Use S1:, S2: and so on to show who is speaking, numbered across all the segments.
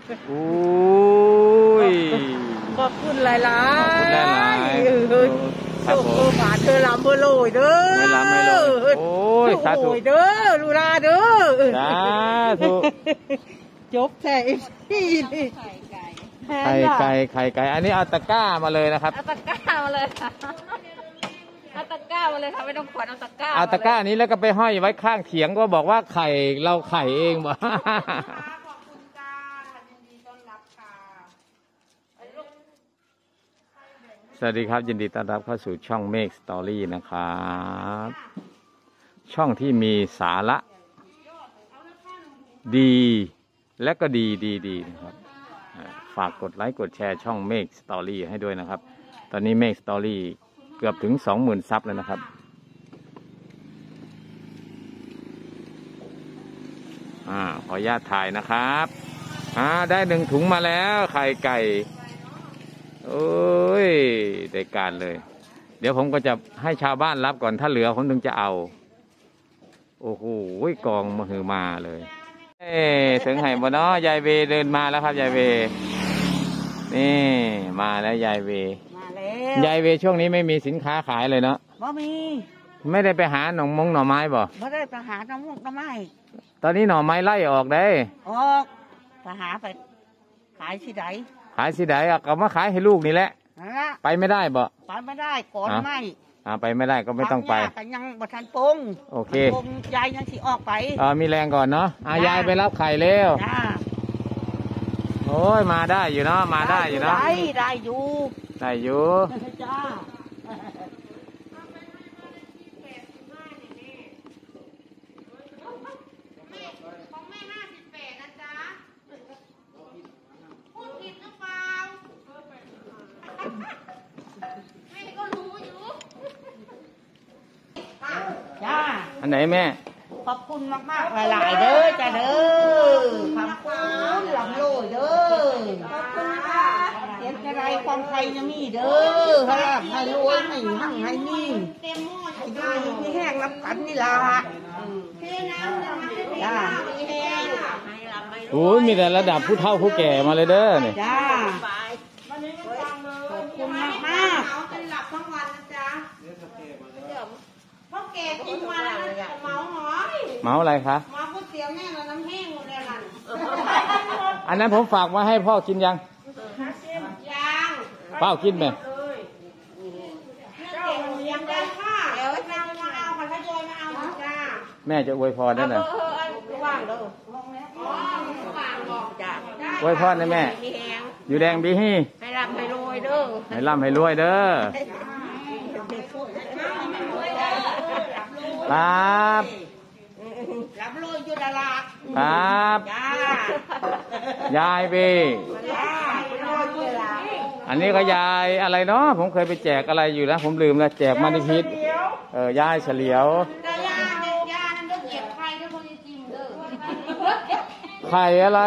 S1: อุ้ย
S2: ขอบคุณหลายๆ
S1: ครับผม
S2: บาทเธอลำเบอร์โลยเด้อ
S1: ไม่ลำไม่เลยโอ้ยสาธุ
S2: เด้อลูลาเด้อ
S1: สาธุ
S2: จบแท้ที่นี่
S1: ไข่ไก่อันนี้เอาตะกร้ามาเลยนะครับ
S3: เอาตะกร้ามาเลยค่ะเอาตะกร้ามาเลยค่ะไม่ต้องขวดเอาตะกร้า
S1: เอาตะกร้านี้แล้วก็ไปห้อยไว้ข้างเขียงก็บอกว่าไข่เราไข่เองบ่สวัสดีครับยินดีต้อนรับเข้าสู่ช่องเมฆสตอรี่นะครับช่องที่มีสาระดีและก็ดีนะครับฝากกดไลค์กดแชร์ช่องเมฆสตอรี่ให้ด้วยนะครับตอนนี้เมฆสตอรี่เกือบถึง 20,000 ซับแล้วนะครับขออนุญาตถ่ายนะครับได้1 ถุงมาแล้วไข่ไก่โอ้ยได้การเลยเดี๋ยวผมก็จะให้ชาวบ้านรับก่อนถ้าเหลือผมถึงจะเอาโอ้โหกองมาหือมาเลยถึงไห่บ่เนาะยายเวเดินมาแล้วครับยายเวนี่มาแล้วยายเว
S2: มาแล้ว
S1: ยายเวช่วงนี้ไม่มีสินค้าขายเลยเนาะ
S2: บ่มี
S1: ไม่ได้ไปหาหน่อไม้บ่
S2: ไม่ได้ไปหาหน่อไม้
S1: ตอนนี้หน่อไม้ไล่ออกได้
S2: ออกไปหาไปขายที่ไหน
S1: ขายสิไดก็มาขายให้ลูกนี่แหละไปไม่ได้บ่
S2: ไปไม่ได้ก่อนไม่
S1: ไปไม่ได้ก็ไม่ต้องไป
S2: ยังบัทันปง
S1: โอเค
S2: ยายยังสิออกไป
S1: มีแรงก่อนเนาะยายไปรับไข่เร็วโอ้ยมาได้อยู่เนาะมาได้อยู่เนาะ
S2: ได้อยู่
S1: จ้าอันไหนแม่
S2: ขอบคุณมากๆหลายๆเด้อจ้าเด้อขอบคุณหลังโลยเด้อขอบคุณค่ะเสียงอะไรความใครจะมีเด้อให้รวยให้หั่งให้นี่ให้ดูที่แห้งรับกันนี่ล่ะจ้า
S1: โอ้ยมีแต่ระดับผู้เฒ่าผู้แก่มาเลยเด้อนี่
S2: จ้าขอบคุณมาก
S3: เป็นหลับทั้งวันนะจ๊ะพ่อแกกินวันแล้วเมาหอย
S1: เมาอะไรคะ
S3: เมาก๋วยเตี๋ยวแม่น้ำแห้งหมดเลยล่ะ
S1: อันนั้นผมฝากมาให้พ่อกินยังเป้ากินไหม
S3: ยังได้ค่ะเดี๋ยวแม่จะมาเอาค่ะถ้าโยนมาเอาจ้า
S1: แม่จะอวยพรนั่นน่ะ
S3: ว่างเลยว่างบอกจ้า
S1: อวยพรนะแม่อยู่แดงบีฮี
S3: ให้ร่ำให้รวยเด้อ
S1: ให้ร่ำให้รวยเด้อครับ
S3: รับรวยอยู่ดารา
S1: ครับยายเบอันนี้ก็ยายอะไรเนาะผมเคยไปแจกอะไรอยู่นะผมลืมแล้วแจกมานิพิษยายเฉลียวยานั่นก็เก็บไข่ด้วยคนจิ้มเด้อไข่อะไร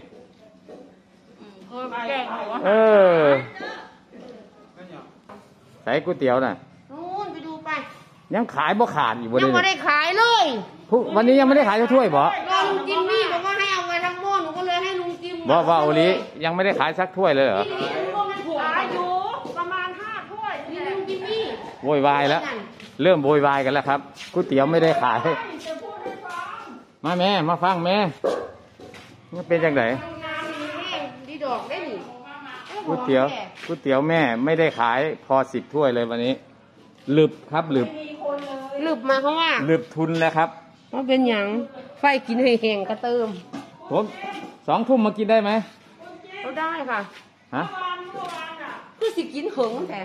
S1: ใส่ก๋วยเตี๋ยวน่ะ
S3: ไปดูไป
S1: ยังขายบ่ขาดอยู่บนนี้
S3: ยังไม่ได้ขายเลย
S1: วันนี้ยังไม่ได้ขายถ้วยบ่
S3: ลุงจิมมี่บอกว่าให้เอาไว้ทั้งหม้อหนูก็เลยให้ลุงจิม
S1: ว่าโอลิยังไม่ได้ขายสักถ้วยเลยเหรอ
S3: ขายอยู่ประมาณ5 ถ้วยนี่ลุงจิมมี่
S1: โวยวายแล้วเริ่มโวยวายกันแล้วครับก๋วยเตี๋ยวไม่ได้ขายมาแม่มาฟังแม่มันเป็นยังไง
S3: ดีดอกได้หนิ
S1: ก๋วยเตี๋ยวแม่ไม่ได้ขายพอ10 ถ้วยเลยวันนี้หลึบครับหลึบ
S3: มาเพราะว่า
S1: หลึบทุนแล้วครับ
S3: ว่าเป็นอย่างไฟกินให้แห้งกระเติม
S1: ผม2 ทุ่มมากินได้ไหม
S3: ก็ได้ค่ะ
S1: ฮะ
S3: คือสิกินหึงแต่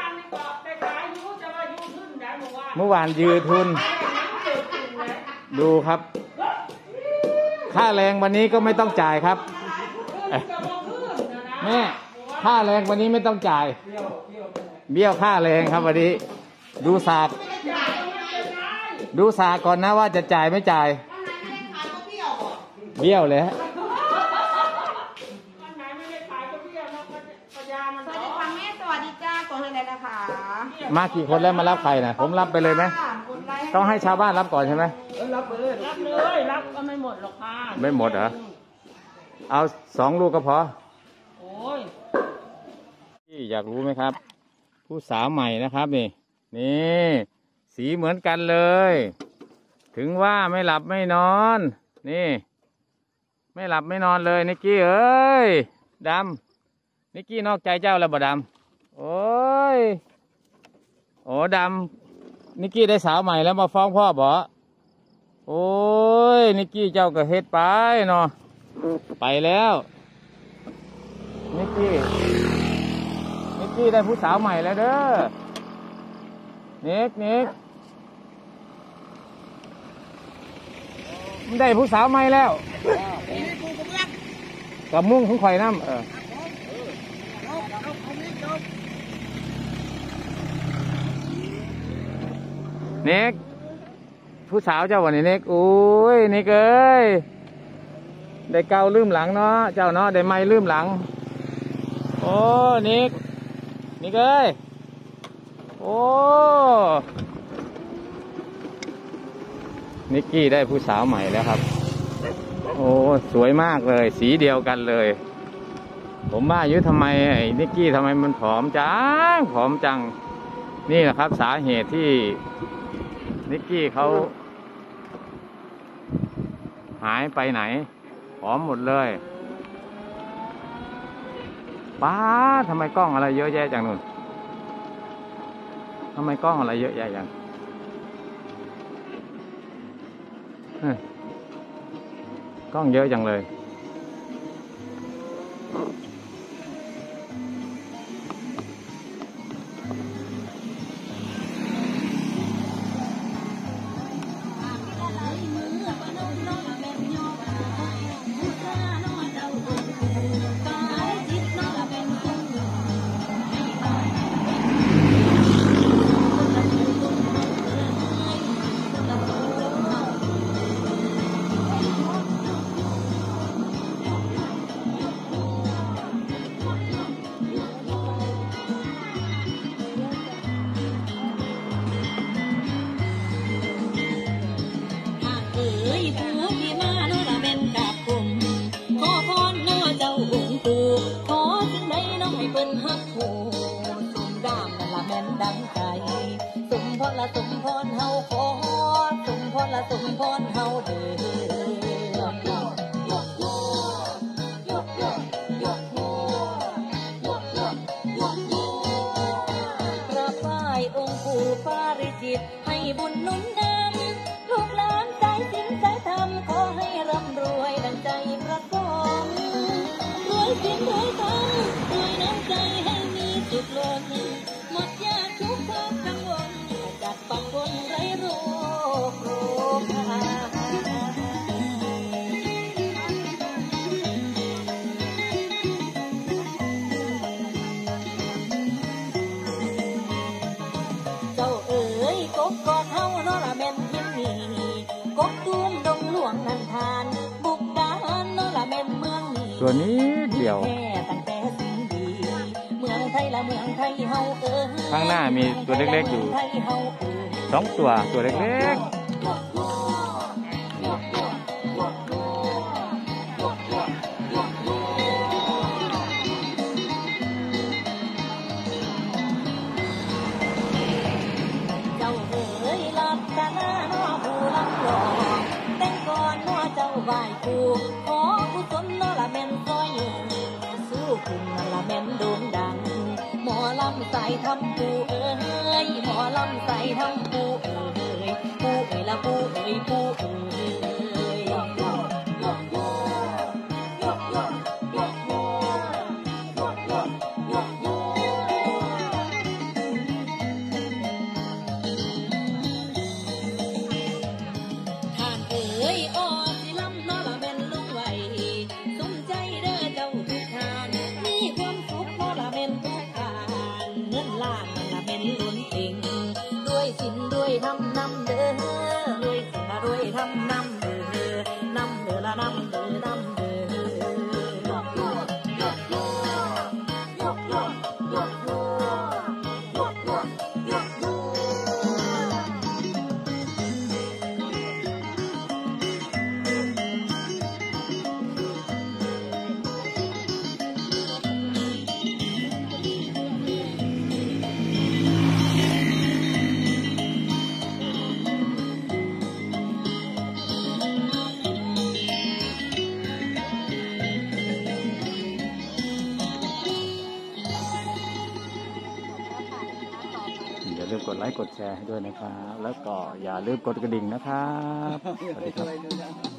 S1: เมื่อวานยืดทุนดูครับค่าแรงวันนี้ก็ไม่ต้องจ่ายครับแม่ค่าแรงวันนี้ไม่ต้องจ่ายเบี้ยวค่าแรงครับวันนี้ดูสากก่อนนะว่าจะจ่ายไม่จ่ายเบี้ยวเลยฮะ
S3: สวัสดีจ้าก่อนเลยนะคะ
S1: มากี่คนแล้วมารับใครนะผมรับไปเลยไหมต้องให้ชาวบ้านรับก่อนใช่ไหม
S3: รับก็ไม่หมดหรอกค่ะ
S1: ไม่หมดเหรอเอา2 ลูกก็พอ
S2: โอ้ย
S1: พี่อยากรู้ไหมครับ ผู้สาวใหม่นะครับนี่สีเหมือนกันเลย ถึงว่าไม่หลับไม่นอน นี่ ไม่หลับไม่นอนเลยนิกกี้เอ้ยดำนิกกี้นอกใจเจ้าแล้วบ่ดำโอ้ยโอ้ดำนิกกี้ได้สาวใหม่แล้วมาฟ้องพ่อบ่โอ้ยนิกกี้เจ้าก็เฮ็ดไปเนาะไปแล้วนิกกี้ได้ผู้สาวใหม่แล้วเด้อนิกมันได้ผู้สาวใหม่แล้วกับมุ่งของข่อยน้ำเน็กผู้สาวเจ้าวันนี้เน็กโอ้ยเน็กเอ้ยได้เกาลืมหลังเนาะเจ้าเนาะได้ไม้ลืมหลังโอ้เน็กเอ้ยโอ้นิกกี้ได้ผู้สาวใหม่แล้วครับโอ้สวยมากเลยสีเดียวกันเลยผมว่าอายุทำไมไอ้นิกกี้ทำไมมันผอมจังนี่แหละครับสาเหตุที่นิกกี้เขาหายไปไหนผอมหมดเลยป้าทำไมกล้องอะไรเยอะแยะจังนู่นทำไมกล้องอะไรเยอะแยะจังกล้องเยอะจังเลย
S4: สมพรเฮาขอสมพรละสมพรเฮาเด้อกราบไหว้องค์ปู่ปาริจิตให้บุญหนุนนำลูกหลานสายศีลสายธรรมขอให้ร่ำรวยดังใจประสมรวยศีลรวยธรรมรวยน้ำใจให้มีสุขล้นหมดยากทุกข์ทุกกังวลจัดปังคนไร้โรคภัยเจ้าเอ๋ยกบกอดเฮาเนาะละแม่นเพียงนี้กบตุ้มดงหลวงนันทานบุกดาหารเนาะละแม่นเมืองนี้
S1: ตัวนี้เดียว
S4: ตั้งแต่สิ่งดีเมืองไทยละเมืองไทยเฮาเอ๋ย
S1: ข้างหน้ามีตัวเล็กๆอยู่2 ตัวเล็กๆ
S4: เจ้าเอ๋ยลับตาหน้าน้อผู้ลำหล่อแต่งก่อนน้อเจ้าไหว้ปู่ขอกุศลน้อละแม่นซอยสู้คุณนั่นละแม่นโด่งดังหมอลำใส่ทำปู่เอ๋ยหมอลำใส่ทำปู่เอ๋ยปู่เอ๋ยละปู่เอ๋ยปู่เอ๋ยท่านเอ๋ยอ้อสิลำน้อละแม่นลุงไหวสมใจเด้อเจ้าทุกทานมีความสุขน้อละแม่นทุกทานเงินล้านนั่นละแม่นล้นเต็งด้วยศีลด้วยธรรมนำเด้อด้วยศีลด้วยธ
S5: ลืมกดไลค์กดแชร์ให้ด้วยนะครับ แล้วก็อย่าลืมกดกระดิ่งนะครับ สวัสดีครับ